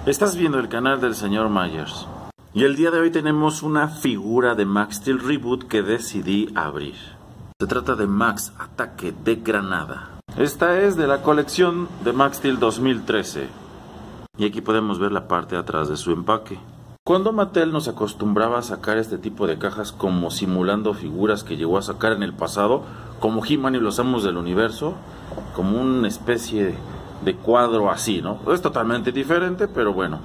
Estás viendo el canal del señor Myers. Y el día de hoy tenemos una figura de Max Steel Reboot que decidí abrir. Se trata de Max Ataque de Granada. Esta es de la colección de Max Steel 2013. Y aquí podemos ver la parte de atrás de su empaque. Cuando Mattel nos acostumbraba a sacar este tipo de cajas como simulando figuras que llegó a sacar en el pasado, como He-Man y los Amos del Universo, como una especie de cuadro así, ¿no? Es totalmente diferente, pero bueno,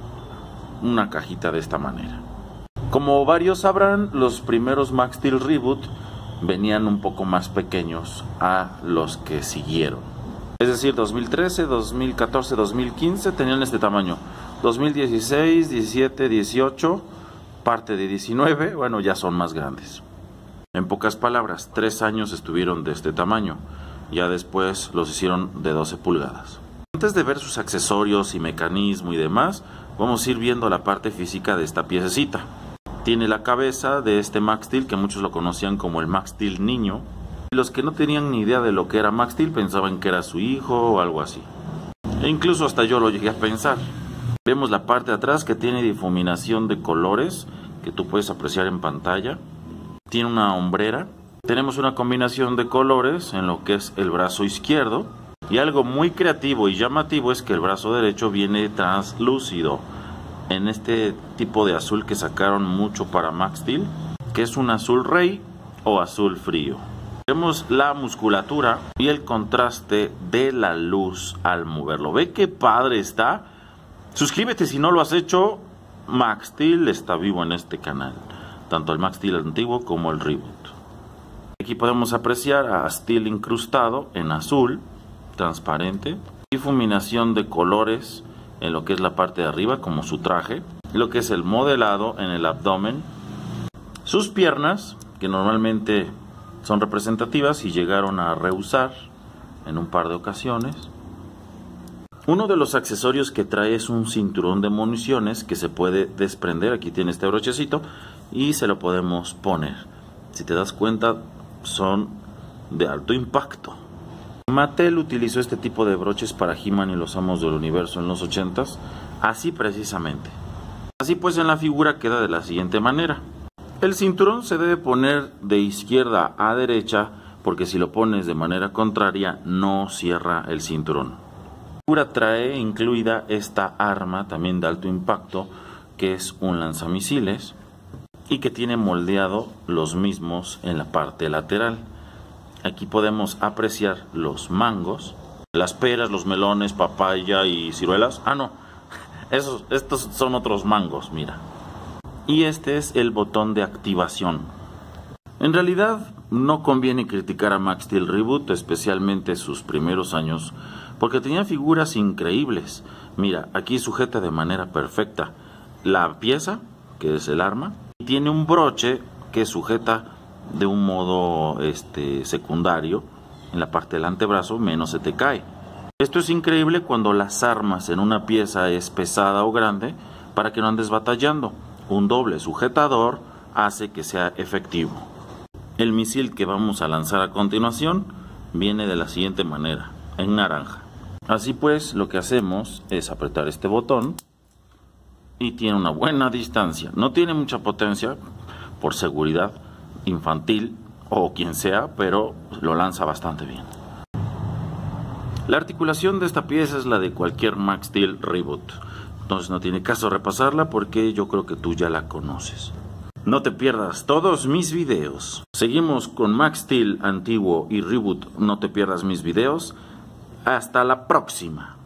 una cajita de esta manera. Como varios sabrán, los primeros Max Steel Reboot venían un poco más pequeños a los que siguieron. Es decir, 2013, 2014, 2015 tenían este tamaño. 2016, 17, 18, parte de 19, bueno, ya son más grandes. En pocas palabras, 3 años estuvieron de este tamaño. Ya después los hicieron de 12 pulgadas. Antes de ver sus accesorios y mecanismo y demás, vamos a ir viendo la parte física de esta piececita. Tiene la cabeza de este Max Steel, que muchos lo conocían como el Max Steel niño. Y los que no tenían ni idea de lo que era Max Steel pensaban que era su hijo o algo así. E incluso hasta yo lo llegué a pensar. Vemos la parte de atrás que tiene difuminación de colores que tú puedes apreciar en pantalla. Tiene una hombrera. Tenemos una combinación de colores en lo que es el brazo izquierdo. Y algo muy creativo y llamativo es que el brazo derecho viene translúcido. En este tipo de azul que sacaron mucho para Max Steel, que es un azul rey o azul frío. Vemos la musculatura y el contraste de la luz al moverlo. ¿Ve qué padre está? Suscríbete si no lo has hecho. Max Steel está vivo en este canal. Tanto el Max Steel antiguo como el Reboot. Aquí podemos apreciar a Steel incrustado en azul, transparente. Difuminación de colores en lo que es la parte de arriba, como su traje. Lo que es el modelado en el abdomen. Sus piernas, que normalmente son representativas y llegaron a reusar en un par de ocasiones. Uno de los accesorios que trae es un cinturón de municiones que se puede desprender. Aquí tiene este brochecito y se lo podemos poner. Si te das cuenta, son de alto impacto. Mattel utilizó este tipo de broches para He-Man y los Amos del Universo en los 80s, así precisamente. Así pues, en la figura queda de la siguiente manera. El cinturón se debe poner de izquierda a derecha, porque si lo pones de manera contraria no cierra el cinturón. La figura trae incluida esta arma también de alto impacto, que es un lanzamisiles y que tiene moldeado los mismos en la parte lateral. Aquí podemos apreciar los mangos, las peras, los melones, papaya y ciruelas. Ah, no, estos son otros mangos, mira. Y este es el botón de activación. En realidad no conviene criticar a Max Steel Reboot, especialmente sus primeros años, porque tenía figuras increíbles. Mira, aquí sujeta de manera perfecta la pieza, que es el arma, y tiene un broche que sujeta de un modo secundario en la parte del antebrazo, menos se te cae. Esto es increíble cuando las armas en una pieza es pesada o grande, para que no andes batallando. Un doble sujetador hace que sea efectivo. El misil que vamos a lanzar a continuación viene de la siguiente manera, en naranja. Así pues, lo que hacemos es apretar este botón y tiene una buena distancia. No tiene mucha potencia por seguridad infantil o quien sea, pero lo lanza bastante bien. La articulación de esta pieza es la de cualquier Max Steel Reboot, entonces no tiene caso repasarla porque yo creo que tú ya la conoces. No te pierdas todos mis videos. Seguimos con Max Steel antiguo y Reboot. No te pierdas mis videos. Hasta la próxima.